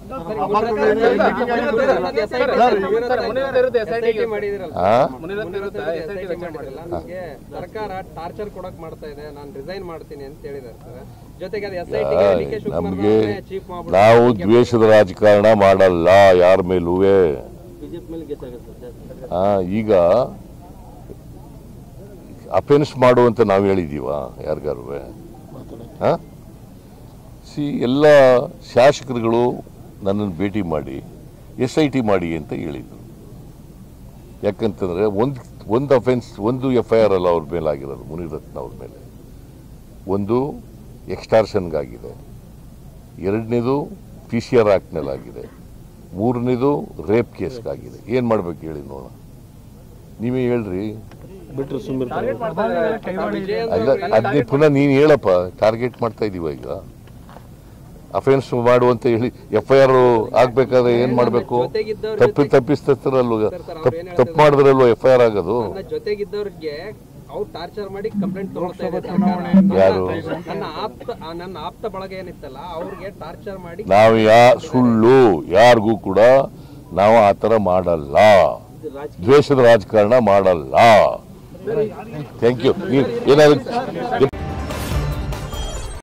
ಸರ್ಕಾರ ಟಾರ್ಚರ್ ಕೊಡಕ್ ಮಾಡ್ತಾ ಇದೆ, ನಾನು ರಿಸೈನ್ ಮಾಡ್ತೀನಿ ಅಂತ ಹೇಳಿದ್ದಾರೆ. ಜೊತೆಗೆ ನಮಗೆ ನಾವು ದ್ವೇಷದ ರಾಜಕಾರಣ ಮಾಡಲ್ಲ ಯಾರ ಮೇಲೂ. ಈಗ ಅಫೆನ್ಸ್ ಮಾಡುವಂತ ನಾವು ಹೇಳಿದೀವ ಯಾರಿಗಾರು? ಎಲ್ಲ ಶಾಸಕರುಗಳು ನನ್ನನ್ನು ಭೇಟಿ ಮಾಡಿ SIT ಮಾಡಿ ಅಂತ ಹೇಳಿದರು. ಯಾಕಂತಂದರೆ ಒಂದು ಅಫೆನ್ಸ್, ಒಂದು FIR ಅಲ್ಲ ಅವ್ರ ಮೇಲೆ ಆಗಿರೋದು, ಮುನಿರತ್ನ ಅವ್ರ ಮೇಲೆ. ಒಂದು ಎಕ್ಸ್ಟಾರ್ಷನ್ಗಾಗಿದೆ, ಎರಡನೇದು PCR ಆ್ಯಕ್ಟ್ನಲ್ಲಾಗಿದೆ, ಮೂರನೇದು ರೇಪ್ ಕೇಸ್ಗಾಗಿದೆ. ಏನು ಮಾಡ್ಬೇಕು ಹೇಳಿ ನೋಡೋಣ, ನೀವೇ ಹೇಳ್ರಿ. ಬಿಟ್ಟರು ಸುಮ್ಮನೆ ಅಲ್ಲ, ಅದನ್ನೇ ಪುನಃ ನೀನು ಹೇಳಪ್ಪ. ಟಾರ್ಗೆಟ್ ಮಾಡ್ತಾ ಇದೀವ ಈಗ. ಅಫೆನ್ಸ್ ಮಾಡುವಂತ ಹೇಳಿ FIR ಆಗ್ಬೇಕಾದ್ರೆ ಏನ್ ಮಾಡ್ಬೇಕು? ತಪ್ಪಿಸ್ತರಲ್ವ, ತಪ್ಪು ಮಾಡಿದ್ರಲ್ವ FIR ಆಗೋದು. ಜೊತೆಗಿದ್ದವ್ರಿಗೆ ಅವ್ರು ಟಾರ್ಚರ್ ಮಾಡಿ ಕಂಪ್ಲೇಂಟ್ ಯಾರು? ನನ್ನ ಆಪ್ತ ಬಳಗ ಏನಿತ್ತಲ್ಲ ಅವ್ರಿಗೆ ಟಾರ್ಚರ್ ಮಾಡಿ. ನಾವು ಸುಳ್ಳು ಯಾರಿಗೂ ಕೂಡ ನಾವು ಆತರ ಮಾಡಲ್ಲ, ದ್ವೇಷದ ರಾಜಕಾರಣ ಮಾಡಲ್ಲ. Thank you. ಏನಾದ್ರು